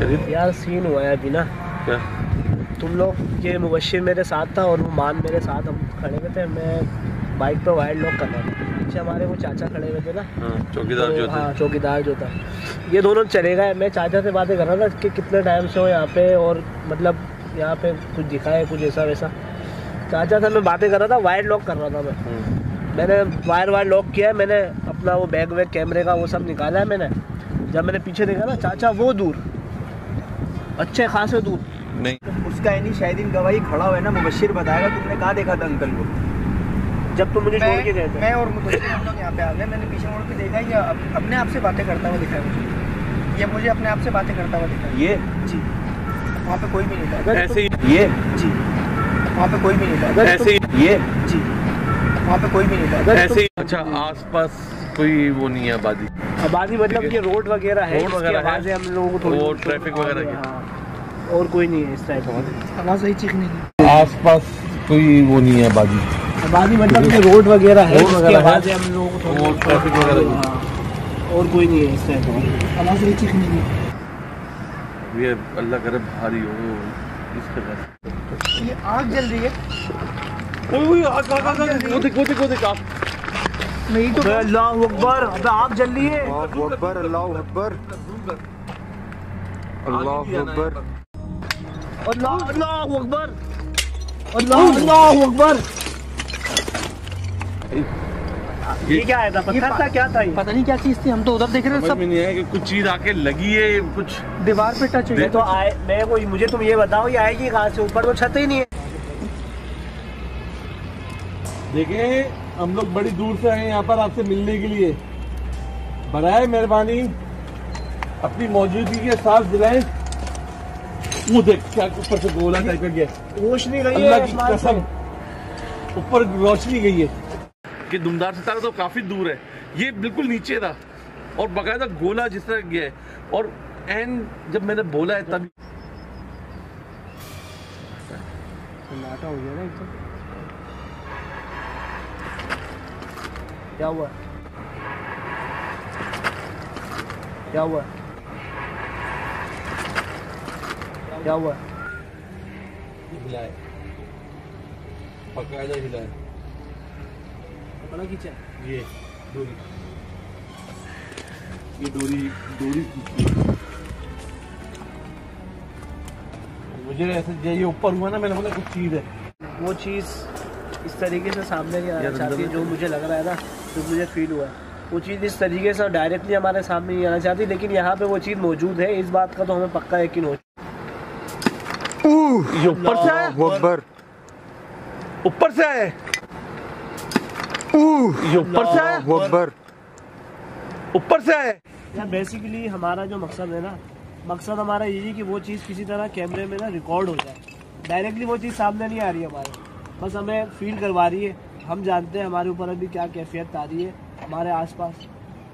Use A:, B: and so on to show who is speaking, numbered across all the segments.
A: खरीद।
B: यार सीन हुआ है अभी ना।
A: क्या?
B: तुम लोग, ये मुबशिर मेरे साथ था और वो मान मेरे साथ, हम खड़े हुए थे। मैं बाइक पे वाइड लॉक कर रहा था, पीछे हमारे वो चाचा खड़े हुए थे ना।
A: चौकीदार जो थे।
B: हाँ, चौकीदार जो था। ये दोनों चले गए। मैं चाचा से बातें कर रहा था कि कितने टाइम से हो यहाँ पे, और मतलब यहाँ पे कुछ दिखा है, कुछ ऐसा वैसा। चाचा से मैं बातें कर रहा था, वाइड लॉक कर रहा था मैंने वायर लॉक किया है। मैंने अपना वो बैग वैग कैमरे का वो सब निकाला है मैंने। जब मैंने पीछे देखा ना, चाचा वो दूर, अच्छे खासे दूर।
A: नहीं
C: उसका यानी शाहिदीन गवाही खड़ा हुआ है ना, मुबशिर बताएगा तुमने कहाँ देखा था अंकल को
B: जब तुम मुझे छोड़ के गए थे।
C: मैं और मुबशिर हम लोग यहाँ पे आ गए। मैंने पीछे मुड़ के देखा, ये अपने आप से बातें करता हुआ दिखा मुझे। ये मुझे अपने आप से बातें करता हुआ दिखा। ये जी, वहाँ पे कोई भी नहीं था
A: ऐसे ही।
C: ये जी, वहाँ पे कोई भी नहीं था
A: ऐसे ही।
C: ये जी, वहाँ पे कोई भी नहीं था
A: ऐसे ही। अच्छा, आसपास कोई वो नहीं है आबादी?
B: आबादी मतलब कि रोड वगैरह है,
A: रोड वगैरह
B: आवाज़ें हम लोगों को
A: और ट्रैफिक वगैरह की।
B: हाँ, और कोई नहीं है इस टाइप का।
C: आवाज़ सही चीखने की।
A: आसपास कोई वो नहीं है आबादी?
B: आबादी मतलब कि रोड वगैरह है,
A: रोड वगैरह है
B: आवाज़ें हम लोगों को
A: और ट्रैफिक वगैरह की।
B: हाँ, और कोई नहीं है इस टाइप का।
C: आवाज़ सही चीखने की।
A: ये अल्लाह करे भारी हो इस तरह से।
C: ये आग जल रही है।
A: ओए आग वो देख आप।
C: नहीं तो
B: अल्लाह अकबर, अबे आग जल रही है।
C: अल्लाह अकबर, अल्लाह अकबर, अल्लाह अकबर,
B: अल्लाह अकबर, अल्लाह अकबर। ये क्या है था? पत्थर था? क्या था ये?
C: पता नहीं क्या चीज थी। हम तो उधर देख रहे थे,
A: समझ में नहीं आया कि कुछ चीज आके लगी है, कुछ
C: दीवार पे टच हुई।
B: तो आए, मैं को मुझे तुम ये बताओ, ये आएगी कहाँ से? ऊपर तो छत ही नहीं है।
A: देखें, हम लोग बड़ी दूर से आए यहाँ पर आपसे मिलने के लिए। बराए मेहरबानी अपनी मौजूदगी के साथ दिलाएं। वो देख क्या ऊपर से गोला टाइप का गया,
B: रोशनी गई
A: अल्लाह
B: है
A: की कसम, ऊपर रोशनी गई है। कि दुमदार सितारा तो काफी दूर है, ये बिल्कुल नीचे था और बकायदा गोला जिस तरह गया है। और एन जब मैंने बोला है तभी
B: सन्नाटा हो गया ना एकदम। क्या हुआ? क्या हुआ? क्या हुआ?
A: हिलाए, बकायदा हिलाए।
B: कपड़ा खींचा?
A: ये डोरी खींची। मुझे ऐसे ये ऊपर हुआ ना, मैंने बोला कुछ चीज है।
B: वो चीज़ इस तरीके से सामने नहीं आना चाहती, जो मुझे लग रहा है ना, जो मुझे फील हुआ है, वो चीज़ इस तरीके से डायरेक्टली हमारे सामने नहीं आना चाहती। लेकिन यहाँ पे वो चीज़ मौजूद है, इस बात का तो हमें पक्का यकीन हो।
A: ये ऊपर से आया, ऊपर से आया, ये ऊपर से आया, ऊपर से आया।
B: यार बेसिकली हमारा जो मकसद है ना, मकसद हमारा यही कि वो चीज़ किसी तरह कैमरे में ना रिकॉर्ड हो जाए। डायरेक्टली वो चीज़ सामने नहीं आ रही है हमारे, बस हमें फील करवा रही है। हम जानते हैं हमारे ऊपर अभी क्या कैफियत आ रही है हमारे आसपास।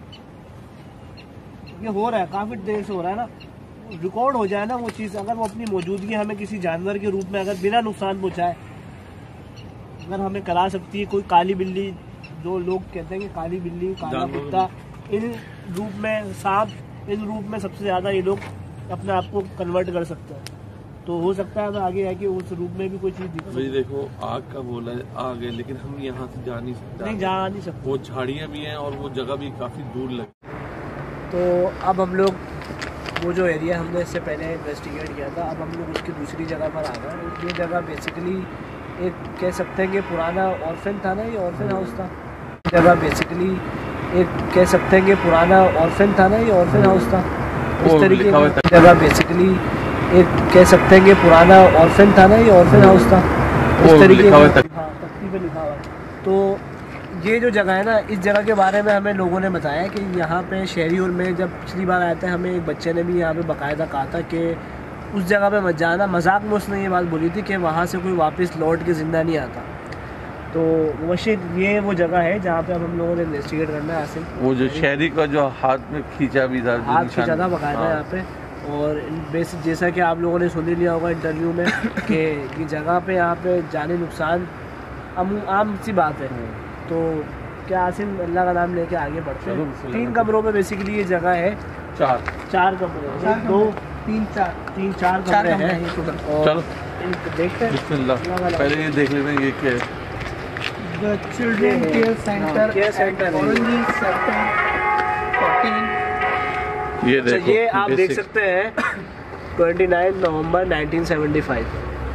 B: ये हो रहा है, काफ़ी देर से हो रहा है ना। रिकॉर्ड हो जाए ना वो चीज़, अगर वो अपनी मौजूदगी हमें किसी जानवर के रूप में अगर बिना नुकसान पहुँचाए अगर हमें करा सकती है, कोई काली बिल्ली, जो लोग कहते हैं कि काली बिल्ली, काला कुत्ता, इन रूप में सांप, इन रूप में सबसे ज़्यादा ये लोग अपने आप को कन्वर्ट कर सकते हैं। तो हो सकता है आगे आके उस रूप में भी कोई चीज़ दिख
A: भाई देखो, आग का बोला है, आग है, लेकिन हम यहाँ से जा नहीं सकते।
B: नहीं, जा नहीं सकते।
A: वो झाड़ियाँ भी हैं और वो जगह भी काफ़ी दूर लगी।
B: तो अब हम लोग वो जो एरिया हमने इससे पहले इन्वेस्टिगेट किया था, अब हम लोग उसकी दूसरी जगह पर आ गए। ये जगह बेसिकली एक कह सकते हैं कि पुराना ऑर्फन था ना, ये ऑर्फन हाउस था। जगह बेसिकली एक कह सकते हैं कि पुराना ऑर्फन था ना, ये ऑर्फन हाउस था। इस तरीके की जगह बेसिकली एक कह सकते हैं कि पुराना ऑर्फन था ना, ये ऑर्फन हाउस था। इस तरीके का हाँ, तख्ती पे लिखा हुआ है। तो ये जो जगह है ना, इस जगह के बारे में हमें लोगों ने बताया कि यहाँ पे शहरियों में जब पिछली बार आए थे, हमें एक बच्चे ने भी यहाँ पे बाकायदा कहा था कि उस जगह पे मत जाना। मजाक में उसने ये बात बोली थी कि वहाँ से कोई वापस लौट के ज़िंदा नहीं आता। तो वशिद, ये वो जगह है जहाँ पे अब हम लोगों ने इन्वेस्टिगेट करना है। आसिम,
A: वो जो शहरी का जो हाथ में खींचा भी था,
B: हाथ खींचा था बाकायदा यहाँ पे। और बेसिक जैसा कि आप लोगों ने सुन ही लिया होगा इंटरव्यू में कि ये जगह पे यहाँ पे जाने नुकसान आम सी बात है। तो क्या आसिम, अल्लाह का नाम लेके आगे बढ़ते हैं। 3 कमरों में बेसिकली ये जगह है।
A: 4
B: कमरे, 1 2
C: तीन चार
B: कमरे हैं
C: ये टोटल।
A: चलो
B: देखते हैं।
A: बिस्मिल्लाह, पहले ये देख लेते हैं ये क्या है।
C: The children care centre
B: care centre है।
C: Orange sector 14।
A: ये
B: अच्छा,
A: देखो,
B: ये आप देख
A: basic।
B: सकते हैं 29 नवंबर 1975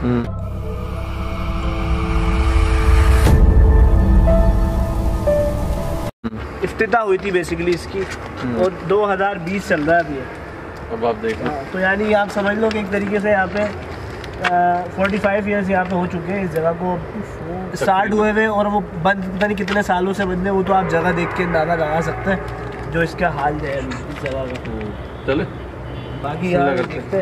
B: इफ्तिताह हुई थी बेसिकली इसकी, और 2020 चल रहा है अभी।
A: अब आप देखो,
B: तो यानी आप समझ लो कि एक तरीके से यहाँ पे 45 ईयर्स यहाँ पे हो चुके हैं इस जगह को स्टार्ट हुए हुए, और वो बंद पता नहीं कितने सालों से बंद है। वो तो आप जगह देख के अंदाजा लगा सकते हैं जो इसका हाल है अभी इस जगह का।
A: चले
B: बाकी यहाँ देखते हैं।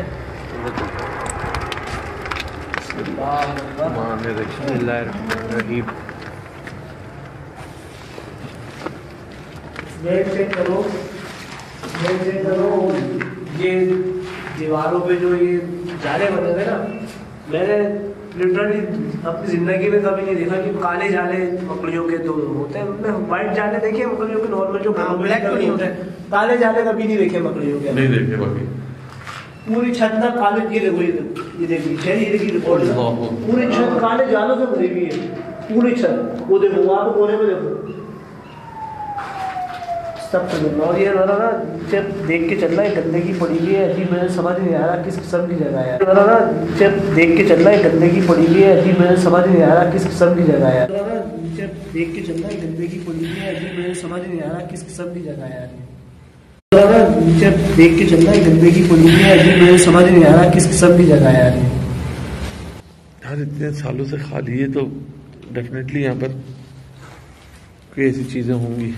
B: गेट चेक करो, गेट चेक करो। ये दीवारों पे जो ये जाले बने हुए ना, मैंने लिटरली अपनी जिंदगी में कभी नहीं देखा कि काले जाले मकड़ियों के दो होते हैं। मैंने व्हाइट जाले देखे मकड़ियों के, नॉर्मल जो ब्लैक तो नहीं होते। काले जाले कभी नहीं देखे मकड़ियों के,
A: नहीं देखे बाकी।
B: पूरी छत ना काले, ये देखो ये देखिए ये देखिए रिपोर्ट, पूरी छत काले जालों से भरी हुई है पूरी छत। वो देखो वहाँ पे कोने में देखो सब चल रहा। और ये वाला ना जब देख के चल रहा है गंदगी पड़ी हुई है अजीब, मुझे समझ नहीं आ रहा किस किस्म की जगह है। वाला ना जब देख के चल रहा है गंदगी पड़ी हुई है अजीब, मुझे समझ नहीं आ रहा किस किस्म की जगह है। जब देख के चल रहा है गंदगी पड़ी हुई है अजीब, मुझे समझ नहीं आ रहा किस किस्म की जगह है। जब देख के चल रहा है गंदगी पड़ी हुई है अजीब, मुझे समझ नहीं आ रहा किस किस्म की जगह है
A: यार। इतने सालों से खाली है तो डेफिनेटली यहाँ पर कोई ऐसी चीजें होंगी।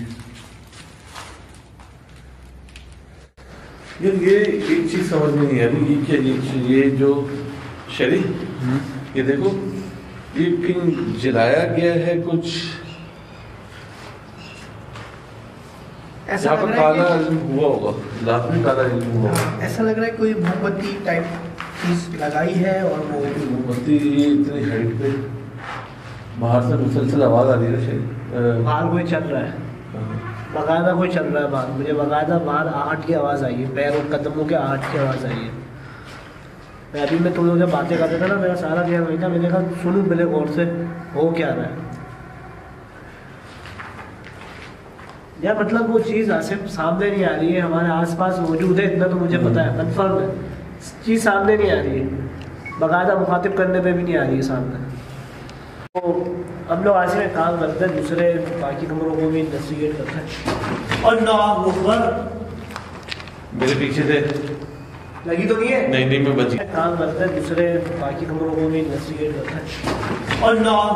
A: ये एक चीज समझ में नहीं आ रही, ये क्या ये जो शरीर, ये देखो ये कहीं जलाया गया है कुछ,
C: ऐसा
A: यहाँ
C: लग
A: पर
C: रहा है
A: काला हुआ होगा, रात में काला हुआ होगा।
C: ऐसा लग रहा है कोई मोमबत्ती टाइप चीज लगाई है और वो
A: मोमबत्ती इतनी हाइट पे, बाहर से मुसलसल आवाज आ रही है शायद,
B: बाहर कोई चल रहा है, बकायदा कोई चल रहा है बाहर। मुझे बकायदा बाहर आहट की आवाज़ आई है, पैरों कदमों के आहट की आवाज़ आई है। मैं तुम लोग जब बातें करते थे ना, मेरा सारा ध्यान वही था, मैंने कहा सुनूं पहले गौर से हो क्या रहा है यार। मतलब वो चीज़ सिर्फ सामने नहीं आ रही है, हमारे आसपास मौजूद है, इतना तो मुझे पता है, कन्फर्म है। चीज़ सामने नहीं आ रही है, बकायदा मुखातिब करने पे भी नहीं आ रही है सामने। तो हम लोग आज में काम करते हैं, दूसरे बाकी कमरों को भी इन्वेस्टिगेट करते हैं। और
A: मेरे पीछे से
B: लगी तो नहीं है?
A: नहीं मैं बच गया।
B: काम करते हैं, दूसरे बाकी कमरों को भी इन्वेस्टिगेट करते हैं। और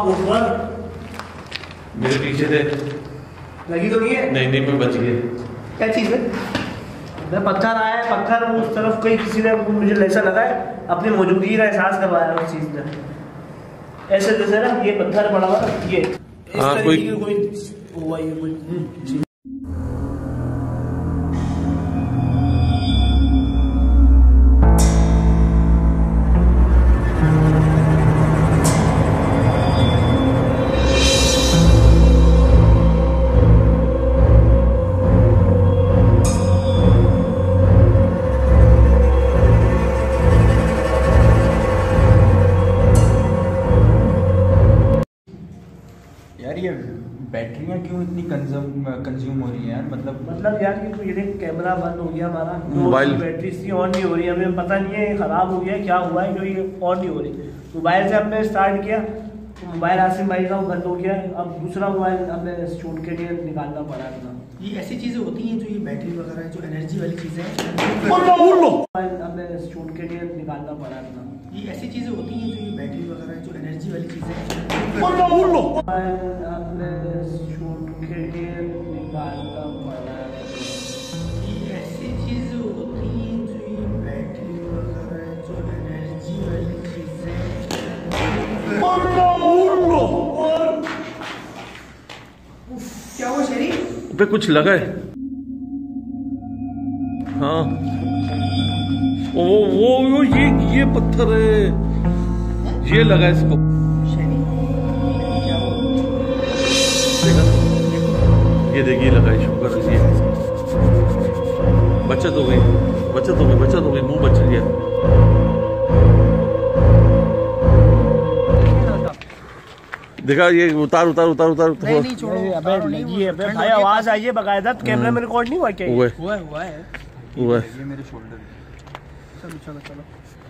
A: मेरे पीछे से
B: लगी तो नहीं है?
A: नहीं मैं बच गया।
C: क्या चीज़ है?
B: मैं पत्थर आया, पत्थर उस तरफ कहीं किसी ने मुझे ऐसा लगा है अपनी मौजूदगी का एहसास करवाया उस चीज़ ने। ऐसे जैसे ना ये पत्थर पड़ा हुआ ये इस तरीके की कोई हुआ ये कोई
D: ये बैटरियां क्यों इतनी कंज्यूम हो रही हैं यार?
B: मतलब यार ये देख कैमरा बंद हो गया हमारा,
A: मोबाइल
B: बैटरी इसकी ऑन नहीं हो रही, हमें पता नहीं है खराब हो गया क्या हुआ है जो ये ऑन नहीं हो रही। मोबाइल से हमने स्टार्ट किया तो मोबाइल आसिम भाई का बंद हो गया, अब दूसरा मोबाइल हमें शूट के लिए निकालना पड़ा अपना।
C: ये ऐसी चीज़ें होती हैं जो ये बैटरी वगैरह जो एनर्जी वाली चीज़ें हैं,
B: मोबाइल हमें शूट के लिए निकालना पड़ा अपना।
C: ये ऐसी चीज़ें होती हैं जो ये बैटरी वगैरह जो एनर्जी वाली चीज़ें हैं,
B: अपने शूट के लिए निकालना पड़ा।
C: ये ऐसी चीज़ें होती हैं जो ये बैटरी वगैरह जो एनर्जी वाली चीज़ें हैं। क्या हुआ शरीफ?
A: पे कुछ लगा है। हाँ वो ये पत्थर है, ये लगा इसको। देखा ये देखिए लगा है, शुक्र है बचत हो गई। बचत हो गई, मुंह बच गया। देखा ये उतार।
C: नहीं छोड़ो,
B: अबे लगी है भाई, आवाज आई है बकायदा, कैमरे में रिकॉर्ड नहीं हुआ क्या?
C: हुआ है
D: ये मेरे शोल्डर
C: चलो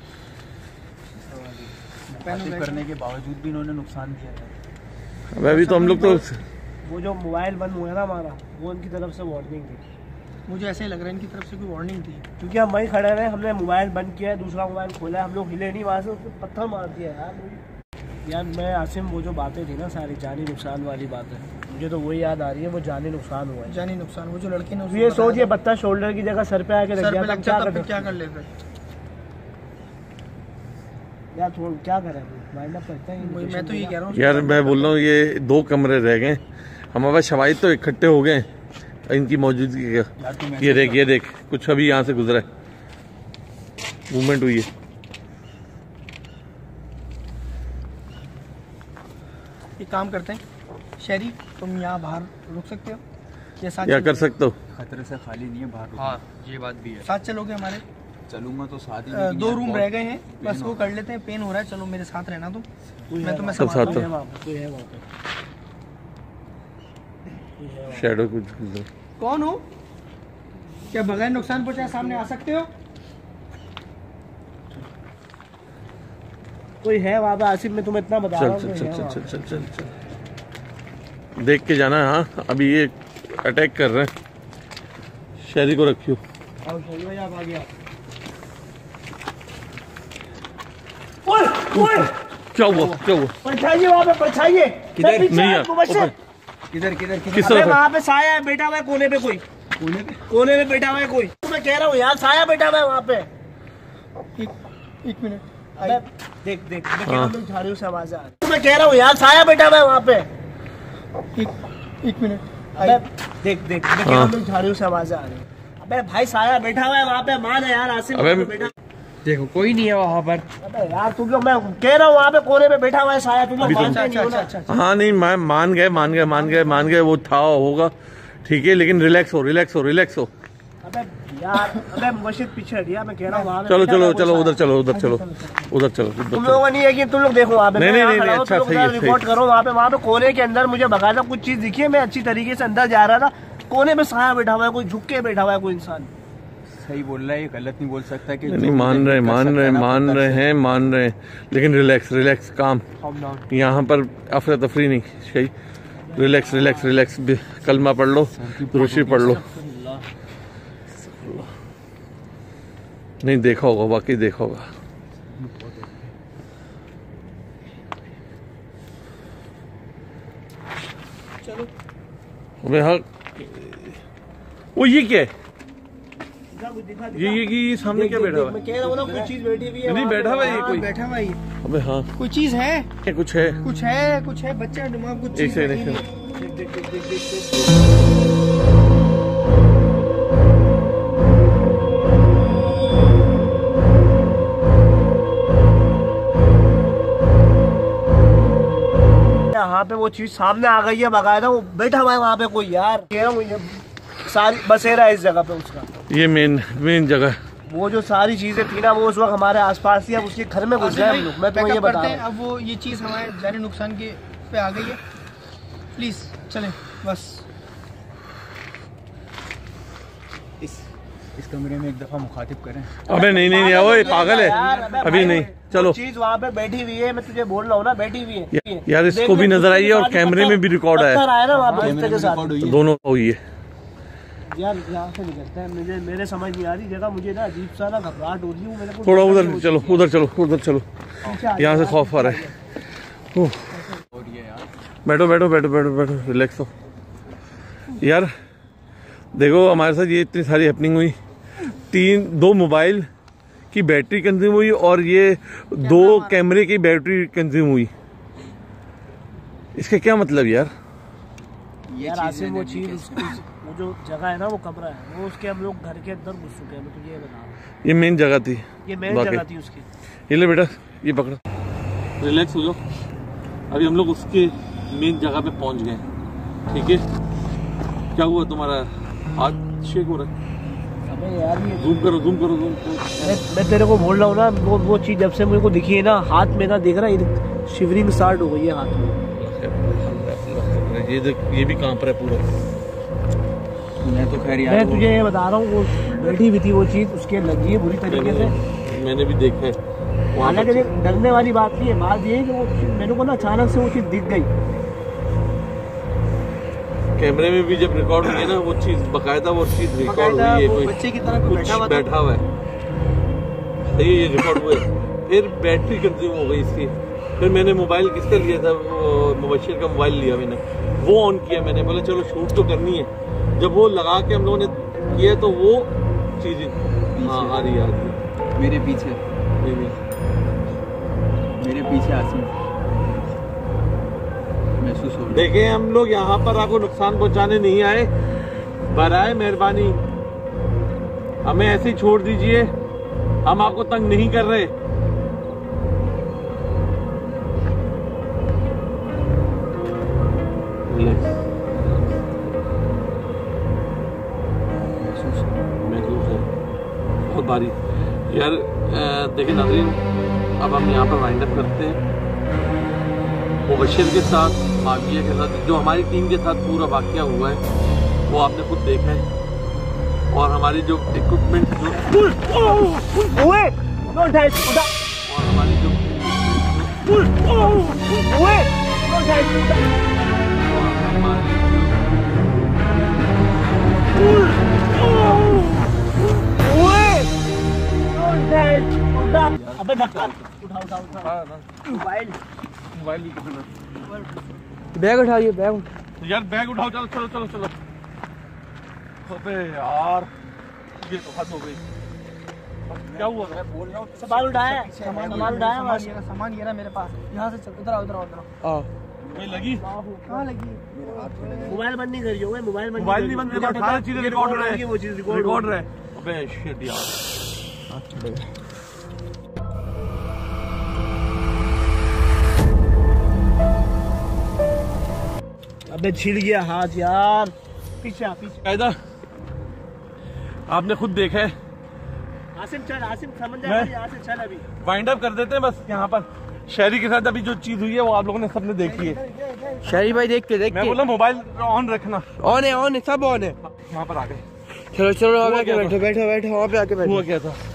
D: बातें करने के बावजूद भी इन्होंने नुकसान किया है।
A: अब अभी तो हम लोग तो
B: वो जो मोबाइल बंद हुआ ना हमारा, वो उनकी तरफ से वार्निंग थी।
C: मुझे ऐसे ही लग रहा है इनकी तरफ से कोई वार्निंग थी,
B: क्योंकि हम वहीं खड़े रहे, हमने मोबाइल बंद किया है, दूसरा मोबाइल खोला है, हम लोग हिले नहीं वहाँ से, उसने पत्थर मार दिया यार। मैं आसिम, वो जो बातें थी ना सारी जानी नुकसान वाली बातें, मुझे तो वही याद आ रही है, वो जानी नुकसान हुआ है।
C: जानी नुकसान, वो जो लड़के ने
B: ये सोच, ये पत्थर शोल्डर की जगह सर पे आके
C: सर पे लग जाता तो क्या कर लेते
B: यार, क्या करें, माइंड अप करते हैं।
C: मैं तो ये कह रहा हूँ
A: यार, मैं बोल रहा हूँ ये 2 कमरे रह गए, हमारे पास शवाहिद तो इकट्ठे हो गए इनकी मौजूदगी का। ये देख कुछ अभी यहाँ से गुजरा है, मूवमेंट हुई है।
C: एक काम करते हैं, शहरी तुम यहाँ बाहर रुक सकते हो
A: क्या कर सकते हो?
D: खतरे से खाली नहीं है बाहर।
E: हाँ, ये बात भी है।
C: साथ चलोगे हमारे?
D: चलूंगा तो साथ ही।
C: 2 रूम रह गए हैं, बस वो कर लेते हैं, पेन हो रहा है। चलो मेरे साथ रहना तुम, मैं तुम्हें
A: सब साथ शैडो कुछ
C: कौन हो? क्या बगैर नुकसान पहुंचाए सामने आ सकते हो?
B: कोई है वहाँ पे आसिफ, मैं तुम्हें इतना बता रहा हूँ।
A: चल देख के जाना है। हाँ, अभी ये अटैक कर रहे हैं, शहरी को रखियो।
B: आप आ गया।
A: क्या हुआ?
B: परछाइए वहाँ पे, परछाइए
A: नहीं यार,
D: किधर
A: किस तरफ?
B: वहाँ पे साया है, बैठा हुआ है कोने पे, कोई कोने में बैठा हुआ है कोई। मैं कह रहा हूँ यार, साया बैठा हुआ है वहाँ पे।
C: एक मिनट,
B: देख झाड़ियों से आवाज आ रही है। मैं कह रहा हूँ यार, साया बैठा हुआ है वहाँ पे।
C: एक मिनट,
B: देख झाड़ियों से आवाज आ रही है। अबे भाई, साया बैठा हुआ है वहाँ पे, मान है यार आसिफ। बेटा
E: देखो कोई नहीं है वहाँ पर।
B: अबे यार, तुम लोग, मैं कह रहा हूँ वहाँ पे कोने पे बैठा हुआ है साया, तुम लोग मानते नहीं हो ना।
A: हाँ नहीं, मान गए, वो था होगा, ठीक है, लेकिन रिलैक्स हो।
B: अबे यार, अबे मस्जिद पीछे हटिया, मैं कह रहा हूँ वहाँ पे।
A: चलो उधर चलो।
B: तुम लोगों नहीं है कि तुम लोग देखो वहाँ पे।
A: नहीं, अच्छा सही है।
B: रिपोर्ट करो वहाँ पे कोने के अंदर मुझे बकायदा कुछ चीज दिखी है। मैं अच्छी तरीके से अंदर जा रहा था, कोने में साया बैठा हुआ है, कोई झुक के बैठा हुआ है कोई इंसान।
D: सही बोल रहा है, ये गलत नहीं बोल सकता कि
A: नहीं, मान रहे हैं, लेकिन रिलैक्स काम। यहाँ पर अफरा तफरी नहीं, सही। रिलैक्स, कलमा पढ़ लो, दुरूशी पढ़ लो। नहीं देखा होगा, वाकई देखा होगा।
C: चलो।
A: अबे हाँ, वो ये क्या है? ये सामने क्या बैठा हुआ है?
B: मैं कह रहा हूँ ना, कोई चीज बैठी हुई है।
A: नहीं बैठा हुआ है, ये कोई
C: बैठा हुआ है।
A: अबे हाँ,
C: कोई चीज है,
A: कुछ है
C: बच्चा दिमाग कुछ
A: एक
C: चीज
A: सेकंड।
B: यहाँ पे वो चीज सामने आ गई है बकायदा, वो बैठा हुआ है वहाँ पे कोई। यार कह रहा हूँ, सारी बसेरा है इस जगह पे उसका।
A: ये मेन जगह,
B: वो जो सारी चीजें थी ना, वो उस वक्त हमारे आसपास थी, अब उसके घर में घुस गए हम लोग। मैं तुम्हें ये बता रहा हूँ,
C: अब वो ये चीज हमारे जाने नुकसान के पे आ गई है। प्लीज चलें बस।
D: इस कमरे में एक दफा मुखातिब करें।
A: अबे नहीं, वो पागल है, अभी नहीं। चलो,
B: चीज वहाँ पे बैठी हुई है, मैं तुझे बोल रहा हूँ ना, बैठी हुई है
A: यार, इसको भी नजर आई है और कैमरे में भी रिकॉर्ड आया
B: ना वहाँ पे के साथ,
A: दोनों हुई है।
B: यार यहाँ से निकलता है, मेरे समझ नहीं आ रही जगह, मुझे ना अजीब सा ना घबराहट हो रही है मेरे को।
A: थोड़ा उधर चलो, यहाँ से खौफ आ रहा है। बैठो, रिलैक्स हो यार। देखो हमारे साथ ये इतनी सारी हैपनिंग हुई, 2 मोबाइल की बैटरी कंज्यूम हुई और ये 2 कैमरे की बैटरी कंज्यूम हुई। इसका क्या मतलब यार?
B: यार आसिम, वो चीज, वो जो जगह है ना, वो कमरा है, वो उसके हम लोग घर के अंदर घुस चुके हैं। मैं तुझे ये बता रहा हूँ,
A: ये मेन जगह थी,
B: जगह थी उसकी।
A: ये ले बेटा, ये पकड़ा, रिलैक्स हो जाओ। अभी हम लोग उसके मेन जगह पे पहुंच गए, ठीक है? क्या हुआ तुम्हारा हाथ शेक हो रहा है?
B: यार ये
A: जूम करो
B: मैं तेरे को बोल रहा हूँ ना, वो चीज जब से मेरे को दिखी है ना, हाथ मेरा देख रहा है शिवरिंग स्टार्ट हो गई है हाथ में।
A: ये भी कांप रहा है पूरा।
D: मैं तो खैर यार
B: मैं तुझे ये बता रहा हूँ, वो बैठी हुई थी वो चीज, उसके लगी है बुरी तरीके से।
A: मैंने भी देखा है।
B: हालांकि डरने वाली बात नहीं है, बात ये है कि वो मेरे को ना अचानक से वो चीज दिख गई।
A: कैमरे में भी जब रिकॉर्ड हुई है ना वो चीज, बकायदा वो चीज रिकॉर्ड हुई है, कोई
C: बच्चे की तरह
A: कुछ बैठा हुआ है, सही ये रिकॉर्ड हुआ है। फिर बैटरी कंज्यूम हो गई इसकी। फिर मैंने मोबाइल किसका लिया था, मुबशिर का मोबाइल लिया मैंने, वो ऑन किया मैंने, बोला चलो शूट तो करनी है। जब वो लगा के हम लोगों ने किया तो वो चीज हाँ आ रही है।
D: मेरे पीछे आसिम महसूस हो रहा है।
A: देखें हम लोग यहाँ पर आपको नुकसान पहुंचाने नहीं आए, बराए मेहरबानी हमें ऐसे ही छोड़ दीजिए, हम आपको तंग नहीं कर रहे। महसूस है बहुत भारी यार। देखिए नाज़रीन, अब हम यहाँ पर वाइंड अप करते हैं। मुबशिर के साथ, माविया के साथ, जो हमारी टीम के साथ पूरा वाक़या हुआ है वो आपने खुद देखा है। और हमारी जो इक्विपमेंट और हमारी जो
B: अबे धक्का उठा मोबाइल बैग उठाइए, बैग
A: यार बैग उठाओ, चलो। अबे यार ये तो हद हो गई। क्या हुआ? मैं बोल रहा हूँ
B: सामान उठाया,
C: सामान ये रहा मेरे पास। यहाँ से चल, उधर आओ।
A: मैं लगी
C: कहाँ लगी?
B: मोबाइल बंद नहीं करिए, मोबाइल नहीं बंद,
A: सारी चीजें रिकॉर्ड हो रहा है,
B: वो चीज
A: रिकॉर्ड रहा है। अबे शिट यार।
B: अबे छिल गया हाथ यार। पीछे
A: कायदा आपने खुद देखा है।
B: आसिम समझ जाएगा, यहाँ से चल अभी
A: वाइंड अप कर देते हैं बस यहाँ पर। शहरी के साथ अभी जो चीज हुई है वो आप लोगों ने सबने देखी है।
E: शहरी भाई देख के
A: मैं बोला मोबाइल ऑन रखना।
E: ऑन है सब ऑन है।
A: यहाँ पर आ गए।
E: चलो वहाँ पे आके बैठो वहाँ पे आके बैठो।
A: हुआ क्या था?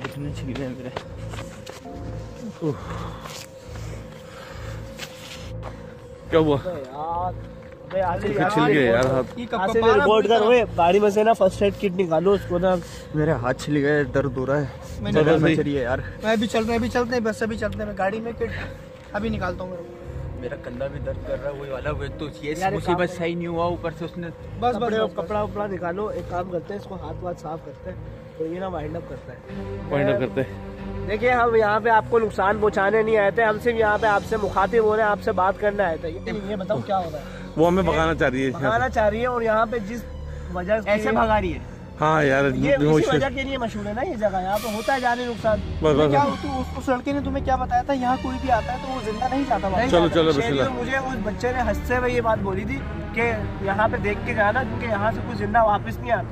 A: क्या हुआ? छिल गए यार हाथ।
B: रिपोर्ट कर हुए गाड़ी में से ना फर्स्ट एड किट निकालो उसको ना।
D: मेरे हाथ छिल गए, दर्द हो रहा है। यार
C: मैं भी चलते हैं बस, अभी चलते हैं। गाड़ी में किट अभी निकालता हूँ।
D: मेरा कंधा भी दर्द कर रहा है, वही वाला। तो ये मुसीबत सही नहीं हुआ, ऊपर से उसने
C: बस
B: कपड़ा उपड़ा निकालो। एक काम करते हैं, इसको हाथ साफ करते हैं तो ये ना वाइंड अप करते हैं। देखिए हम यहाँ पे आपको नुकसान पहुँचाने नहीं आए थे, हम सिर्फ यहाँ पे आपसे मुखातिब हो रहे हैं, आपसे बात करने आए थे। ये बताओ क्या हो रहा है?
A: वो हमें भगाना चाह रही है
B: और यहाँ पे जिस वजह से
C: ऐसे भगा रही है।
A: हाँ यार,
B: ये इसी वजह के लिए मशहूर है ना ये जगह। यहाँ पे होता है जाने नुकसान।
C: क्या उस लड़के ने तुम्हें क्या बताया था, यहाँ कोई भी आता है तो वो जिंदा नहीं जाता?
A: चलो
B: मुझे उस बच्चे ने हंसते हुए ये बात बोली थी कि यहाँ पे देख के जाना, क्योंकि यहाँ से कोई जिंदा वापस नहीं आता।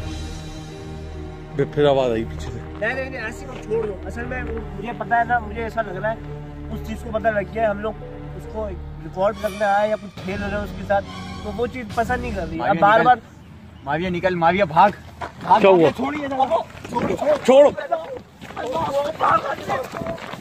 A: फिर आवाज आई पीछे से।
B: नहीं ऐसी को छोड़ दो। असल में मुझे पता है ना, मुझे ऐसा लग रहा है उस चीज को पता लग गया, हम लोग उसको रिकॉर्ड करने आए या कुछ खेल रहे हैं उसके साथ, तो वो चीज पसंद नहीं कर रही है। अब बार
D: माविया निकल, माविया भाग।
A: क्या हुआ? छोड़ो।